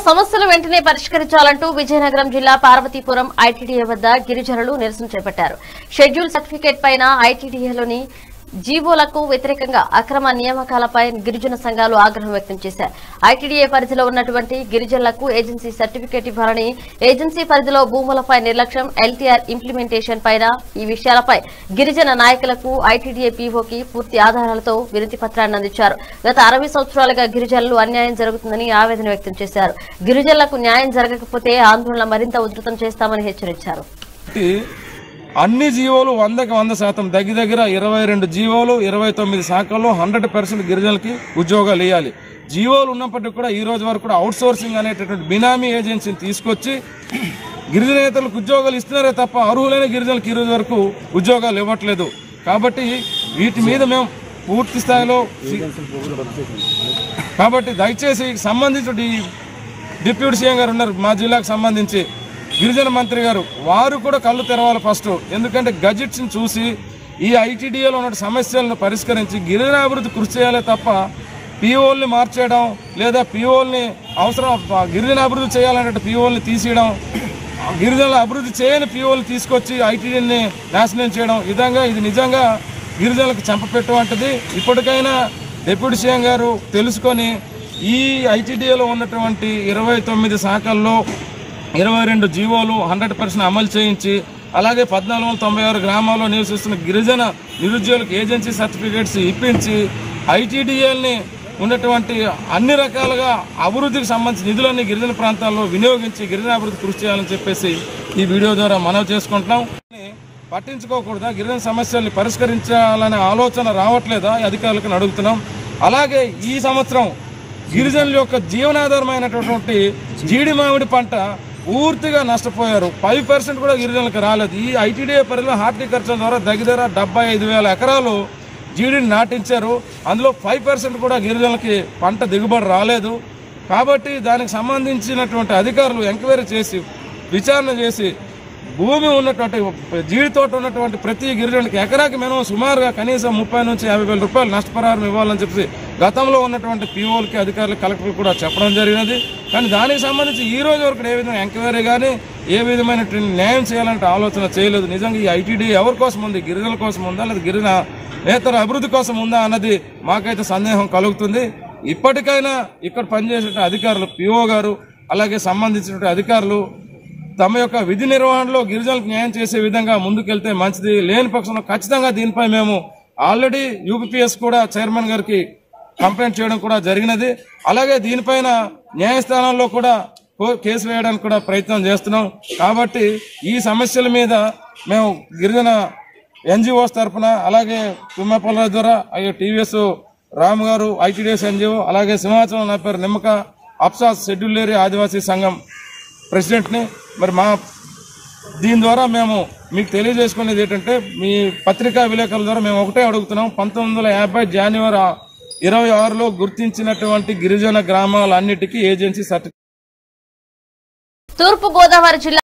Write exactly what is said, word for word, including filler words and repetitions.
సమస్యలు వెంటనే పరిష్కరించాలంటూ విజయనగరం జిల్లా పార్వతీపురం ఐటీడీఏ వద్ద గిరిజనులు నిరసన చేపట్టారు. షెడ్యూల్ సర్టిఫికేట్ పైన ఐటీడీఏలోని జీవోలకు వ్యతిరేకంగా అక్రమ నియామకాలపై గిరిజన సంఘాలు ఆగ్రహం వ్యక్తం చేశారు. ఐటీడీఏ పరిధిలో ఉన్నటువంటి గిరిజనులకు ఏజెన్సీ సర్టిఫికేట్ ఇవ్వాలని, ఏజెన్సీ పరిధిలో భూములపై నిర్లక్ష్యం, ఎల్టీఆర్ ఇంప్లిమెంటేషన్ పైన ఈ విషయాలపై గిరిజన నాయకులకు ఐటీడీఏ పీఓకి పూర్తి ఆధారాలతో వినతి పత్రాన్ని అందించారు. గత అరవై సంవత్సరాలుగా గిరిజనులు అన్యాయం జరుగుతుందని ఆవేదన వ్యక్తం చేశారు. గిరిజనులకు న్యాయం జరగకపోతే ఆందోళన మరింత ఉధృతం చేస్తామని హెచ్చరించారు. అన్ని జీవోలు వందకి వంద శాతం దగ్గర దగ్గర ఇరవై రెండు జీవోలు ఇరవై తొమ్మిది శాఖల్లో హండ్రెడ్ పర్సెంట్ గిరిజనులకి ఉద్యోగాలు ఇవ్వాలి. జీవోలు ఉన్నప్పటికీ కూడా ఈ రోజు వరకు కూడా అవుట్ సోర్సింగ్ అనేటటువంటి బినామీ ఏజెన్సీని తీసుకొచ్చి గిరిజనేతలకు ఉద్యోగాలు ఇస్తున్నారే తప్ప అర్హులైన గిరిజనులకు ఈ రోజు వరకు ఉద్యోగాలు ఇవ్వట్లేదు. కాబట్టి వీటి మీద మేము పూర్తి స్థాయిలో కాబట్టి దయచేసి సంబంధించిన డిప్యూటీ సీఎం గారు ఉన్నారు మా జిల్లాకు సంబంధించి, గిరిజన మంత్రి గారు, వారు కూడా కళ్ళు తెరవాలి ఫస్ట్. ఎందుకంటే గజెట్స్ని చూసి ఈ ఐటీడీఏలో ఉన్న సమస్యలను పరిష్కరించి గిరిజన అభివృద్ధి కృషి చేయాలి తప్ప పీఓల్ని మార్చేయడం లేదా పీఓల్ని అవసరం గిరిజన అభివృద్ధి చేయాలంటే పీఓల్ని తీసేయడం, గిరిజనుల అభివృద్ధి చేయని పీఓల్ని తీసుకొచ్చి ఐటీడీని నాశనం చేయడం, విధంగా ఇది నిజంగా గిరిజనులకు చంపపెట్టవంటిది. ఇప్పటికైనా డిప్యూటీ సీఎం గారు తెలుసుకొని ఈ ఐటీడీఏలో ఉన్నటువంటి ఇరవై తొమ్మిది శాఖల్లో ఇరవై రెండు జీవోలు హండ్రెడ్ పర్సెంట్ అమలు చేయించి, అలాగే పద్నాలుగు వందల తొంభై ఆరు గ్రామాల్లో నివసిస్తున్న గిరిజన నిరుద్యోగులకు ఏజెన్సీ సర్టిఫికేట్స్ ఇప్పించి ఐటీడీఏల్ని ఉన్నటువంటి అన్ని రకాలుగా అభివృద్ధికి సంబంధించిన నిధులన్నీ గిరిజన ప్రాంతాల్లో వినియోగించి గిరిజన అభివృద్ధి కృషి చేయాలని చెప్పేసి ఈ వీడియో ద్వారా మనవి చేసుకుంటున్నాం. పట్టించుకోకూడదా? గిరిజన సమస్యల్ని పరిష్కరించాలనే ఆలోచన రావట్లేదా అధికారులకు అడుగుతున్నాం. అలాగే ఈ సంవత్సరం గిరిజనుల యొక్క జీవనాధారమైనటువంటి జీడి మామిడి పంట పూర్తిగా నష్టపోయారు. ఫైవ్ పర్సెంట్ కూడా గిరిజనులకు రాలేదు. ఈ ఐటీడీఏ పరిధిలో హార్టికల్చర్ ద్వారా దగ్గర డెబ్బై ఐదు వేల ఎకరాలు జీడిని నాటించారు. అందులో ఫైవ్ పర్సెంట్ కూడా గిరిజనులకి పంట దిగుబడి రాలేదు. కాబట్టి దానికి సంబంధించినటువంటి అధికారులు ఎంక్వైరీ చేసి విచారణ చేసి భూమి ఉన్నటువంటి జీడి తోట ఉన్నటువంటి ప్రతి గిరిజనుడికి ఎకరాకి మినిమం సుమారుగా కనీసం ముప్పై నుంచి యాభై వేల రూపాయలు నష్టపరిహారం ఇవ్వాలని చెప్పి గతంలో ఉన్నటువంటి పీఓలకి అధికారులు కలెక్టర్లు కూడా చెప్పడం జరిగినది. కానీ దానికి సంబంధించి ఈ రోజు వరకు ఏ విధంగా ఎంక్వైరీ కానీ ఏ విధమైన న్యాయం చేయాలంటే ఆలోచన చేయలేదు. నిజంగా ఈ ఐటీడీ ఎవరి కోసం ఉంది? గిరిజనుల కోసం ఉందా లేదా గిరిజన నేతల అభివృద్ధి కోసం ఉందా అన్నది మాకైతే సందేహం కలుగుతుంది. ఇప్పటికైనా ఇక్కడ పనిచేసే అధికారులు పీఓ గారు అలాగే సంబంధించిన అధికారులు తమ యొక్క విధి నిర్వహణలో గిరిజనులకు న్యాయం చేసే విధంగా ముందుకెళ్తే మంచిది. లేని పక్షంలో ఖచ్చితంగా దీనిపై మేము ఆల్రెడీ యూపీపీఎస్ కూడా చైర్మన్ గారికి కంప్లైంట్ చేయడం కూడా జరిగినది. అలాగే దీనిపైన న్యాయస్థానంలో కూడా కేసు వేయడానికి కూడా ప్రయత్నం చేస్తున్నాం. కాబట్టి ఈ సమస్యల మీద మేము గిరిజన ఎన్జిఓస్ తరఫున అలాగే తుమ్మపల్ల ద్వారా అయ్యో టీవీఎస్ రామ్ గారు ఐటీడీఎస్ ఎన్జిఓ అలాగే సింహాచలం నా పేరు నిమ్మక అప్సాస్ షెడ్యూల్ ఏరియా ఆదివాసీ సంఘం ప్రెసిడెంట్ని మరి మా దీని ద్వారా మేము మీకు తెలియజేసుకునేది ఏంటంటే మీ పత్రికా విలేకరుల ద్వారా మేము ఒకటే అడుగుతున్నాం. పంతొమ్మిది వందల యాభై జనవరి ఇరవై ఆరులో గుర్తించినటువంటి గిరిజన గ్రామాలన్నిటికీ ఏజెన్సీ సర్టిఫికేట్ తూర్పు గోదావరి జిల్లా